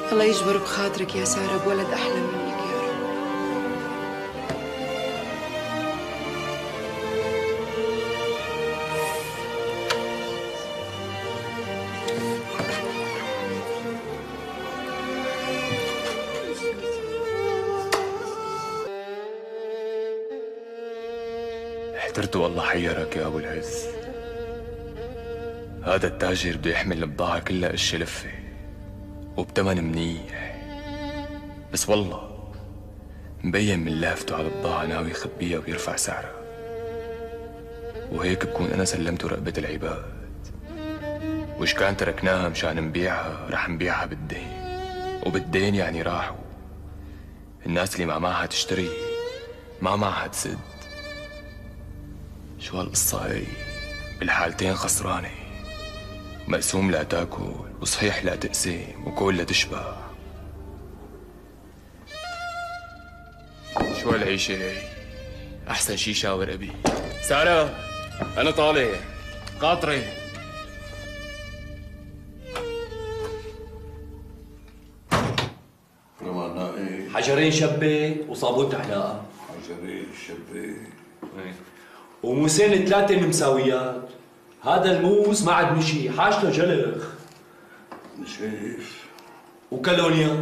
الله يجبر بخاطرك يا سارة بولد أحلى منك يا رب. احترت والله حيرك يا أبو العز. هذا التاجر بده يحمل البضاعة كلها قش لفة وبتمن منيح، بس والله مبين من لافته على البضاعة ناوي يخبيها ويرفع سعرها، وهيك بكون أنا سلمته رقبة العباد، وإيش كان تركناها مشان نبيعها رح نبيعها بالدين، وبالدين يعني راحوا الناس اللي ما معها تشتري ما معها تسد. شو هالقصة هي؟ بالحالتين خسرانة، مقسوم لا تاكل وصحيح لا تقسم وكل لا تشبع. شو هالعيشة هي؟ أحسن شي شاور أبي. سارة أنا طالع قاطرة. حجرين شبة وصابون تحلاقة. حجرين شبة وموسين 3 مساويات. هذا الموس ما عاد مشي، حاجته جلخ. شايف وكالونيا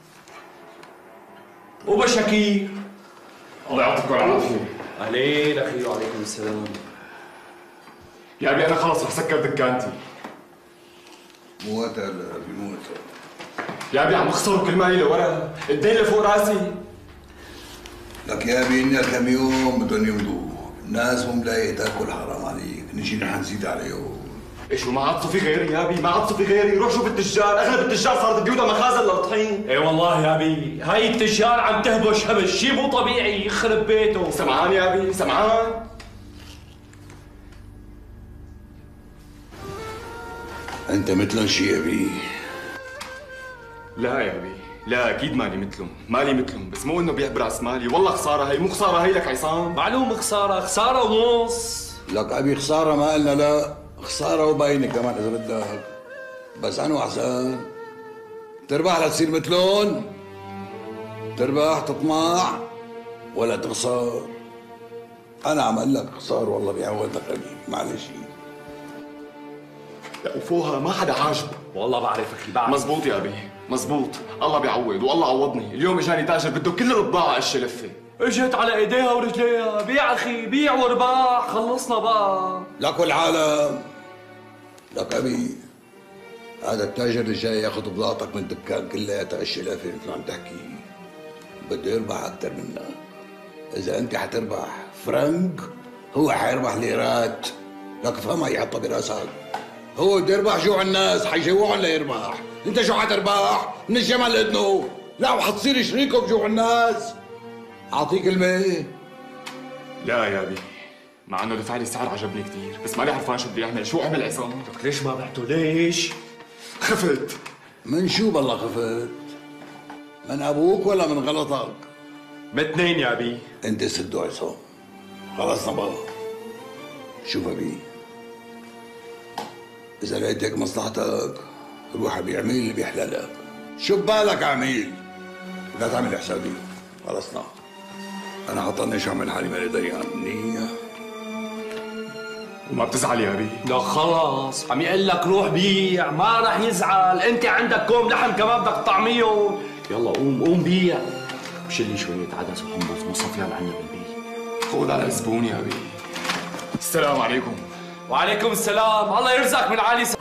وبشاكير. الله يعطيكم العافية. أهلين أخي وعليكم السلام. يا أبي أنا خلص رح سكر دكانتي. مو وقتها لأبي، مو وقتها. يا أبي عم أخسر كل مالي لورا، الدين لفوق راسي. لك يا أبي إنها كم يوم بدهم يمضوا، الناس مو ملاقيه تاكل، حرام عليك، نجي نحن نزيد عليهم. ايش ما عاد صفي غيري يا ابي، ما عاد صفي غيري، روح شوف التجار، اغلب التجار صارت بيوتها مخازن للطحين. اي والله يا ابي، هاي التجار عم تهبش هبش، شي مو طبيعي، يخرب بيته. سمعان يا ابي، سمعان. أنت مثلهم شي أبي؟ لا يا ابي، لا اكيد مالي مثلهم، مالي مثلهم، بس مو انه بيع براس مالي، والله خساره هي، مو خساره هي لك عصام. معلوم خساره، خساره ونص. لك أبي خسارة ما قلنا لا، خسارة وباينة كمان إذا بدك، بس أنا وأحسن تربح لتصير مثلهم، تربح تطمع ولا تخسر. أنا عم أقول لك خسار والله بيعودك أبي، معلش. لا وفوها ما حدا عاجبه. والله بعرف اخي، بعرف. مزبوط يا ابي، مزبوط، الله بيعوض والله عوضني، اليوم اجاني تاجر بده كل البضاعة قش لفة. اجت على ايديها ورجليها، بيع اخي بيع وارباح، خلصنا بقى. لك والعالم، لك أبي هذا التاجر اللي جاي ياخذ بضاعتك من الدكان كلياتها قش لفة مثل عم تحكي، بده يربح أكثر منك. إذا أنت حتربح فرنك هو حيربح ليرات، لك افهمها يحطها براسك. هو بده يربح جوع الناس، حيجوعهم ليربح، انت شو حتربح؟ من الجمل اذنه، لا وحتصير شريكه بجوع الناس. اعطيك كلمه؟ لا يا ابي، مع انه دفع لي سعر عجبني كثير، بس مالي عرفان شو بده يعمل، شو عمل عصام؟ لك ليش ما بعته؟ ليش؟ خفت. من شو بالله خفت؟ من ابوك ولا من غلطك؟ من اثنين يا ابي. انت سدوا عصام، خلصنا بقى. شوف ابي، إذا لقيت هيك مصلحتك روح ابي اعمل اللي بيحلى لك، شو ببالك اعمل، لا تعمل حسابي، خلصنا. أنا حطنيش أعمل حالي مالي دريان منيح. وما بتزعل يا ابي؟ لا خلص، عم يقول لك روح بيع، ما رح يزعل، أنت عندك كوم لحم كمان بدك تطعميهم، يلا قوم قوم بيع. وشيل لي شوية عدس وحمص وصفيان عنا بالبيت. خذ على زبون يا ابي. السلام عليكم. وعليكم السلام، الله يرزقك من عالي.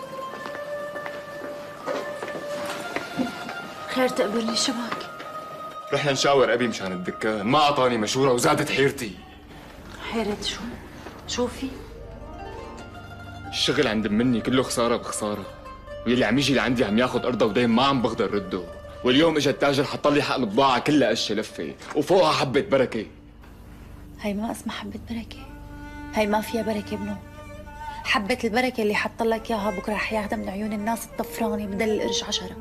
خير تقبلني شبك؟ رحنا نشاور ابي مشان الدكان، ما اعطاني مشوره وزادت حيرتي. حيرة شو؟ شو في؟ الشغل عند مني كله خساره بخساره، واللي عم يجي لعندي عم ياخذ ارضه ودين ما عم بقدر رده، واليوم اجى التاجر حط لي حق البضاعه كلها قشه لفه وفوقها حبه بركه. هي ما اسمها حبة بركة، هي ما فيها بركة ابنه. حبة البركة اللي حط لك اياها بكره رح ياخذها من عيون الناس الطفرانة بدل القرش 10.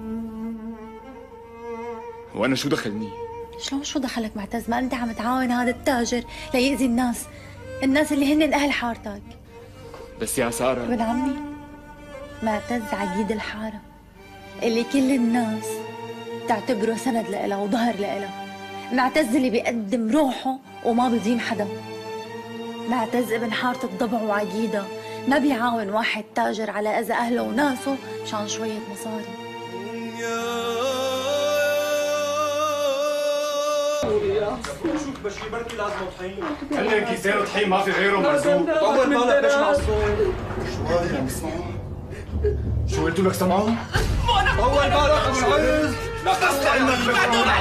وانا شو دخلني؟ شلون شو دخلك معتز؟ ما انت عم تعاون هذا التاجر ليأذي الناس، الناس اللي هن اهل حارتك. بس يا ساره ابن عمي، معتز عقيد الحارة اللي كل الناس بتعتبره سند لإلها وظهر لإلها. معتز اللي بيقدم روحه وما بيدين حدا. معتز ابن حارة الضبع وعقيدة، ما بيعاون واحد تاجر على أذى أهله وناسه مشان شوية مصاري. شوف بشير بركي لازم طحين. خلي كيسين وطحين ما في غيره مرزوق. طول بالك اسمع الصوت. شو هذا اللي عم يسمعوا؟ شو قلتوا لك سمعوا؟ طول بالك ابو العز. لا تسمع انك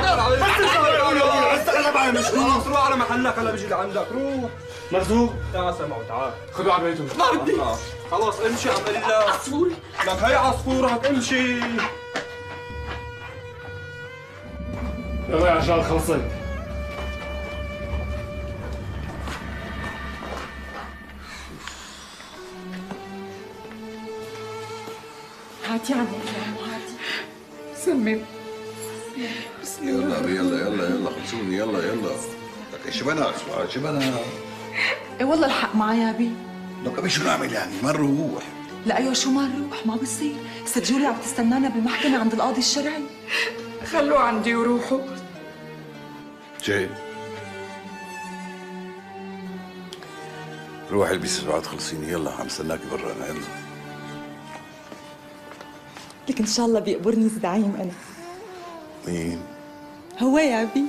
خلاص روح على محلك هلا بيجي لعندك روح. مرزوق تعال سمعوا تعال. خذوا على بيته. ما بدي. خلاص امشي عم قليل لك. عصفور. لك هي عصفورك امشي. يلا يا رجال خلصت. هاتي عني يا أمو هاتي. سمي. يلا يلا يلا يلا خلصوني يلا يلا. لك شو بنا شو بنا؟ إيه والله الحق معي يا بي. لك ابي شو نعمل يعني؟ ما نروح. لا أيوة شو ما نروح ما بصير. ست جولي عم تستنانا بالمحكمة عند القاضي الشرعي. خلوه عندي وروحوا. شيء روحي البسي بعد خلصيني يلا عم استناكي برا انا يلا. لك إن شاء الله بيقبرني الزعيم أنا. مين؟ هو يا بي.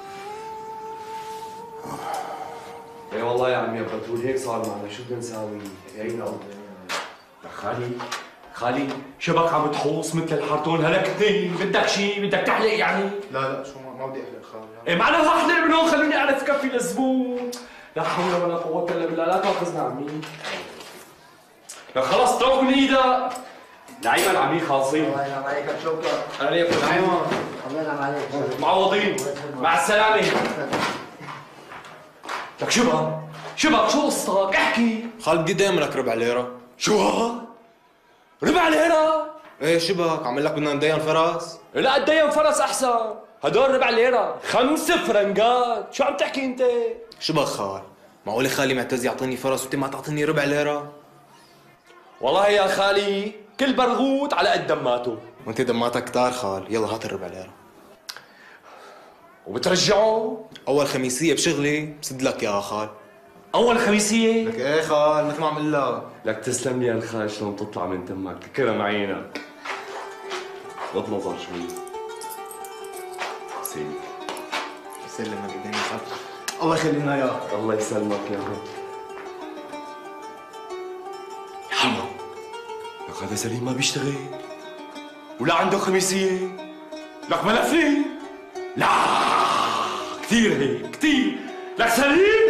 اي والله يا عمي بتقول هيك صار معنا شو بدنا نساوي؟ هينا لك خالي شبك عم تحوص مثل الحرطون هلكتني بدك شيء بدك تحلق يعني؟ لا شو ما بدي احلق خالي. ايه معناها احلق من هون خليني اعرف كفي للزبون. لا حول ولا قوة الا بالله لا تاخذنا عمي. لك خلص طوق من ايدك. نعيما عمي خالصين. الله ينعم عليك يا شوكة. عليكم نعيما. الله ينعم عليك. معوضين. مع السلامة. لك شبك شو قصتك؟ احكي. خال بدي دايم لك ربع ليرة. شو هاد؟ ربع ليرة؟ ايه شبك عمل لك بدنا ندين فرس؟ لا تدين فرس احسن. هدول ربع ليرة 5 فرنجات. شو عم تحكي انت؟ شبك خال؟ معقول خالي معتز يعطيني فرس وانت ما تعطيني ربع ليرة؟ والله يا خالي كل برغوت على قد دماته. وانت دماتك كتار خال، يلا هات الربع ليرة. وبترجعه؟ اول خميسية بشغلي بسد لك اياها خال. اول خميسية؟ لك ايه خال مثل ما عم اقول لك. لك تسلم لي يا الخال شلون تطلع من تمك تكرم عينك. غض نظر شوي. سيدي يسلمك ايديني خال. الله يخلينا اياك. الله يسلمك يا رب. يا حما لك هذا سليم ما بيشتغل ولا عنده خميسية. لك ملفلي. لا كثير هيك كثير. لك سليم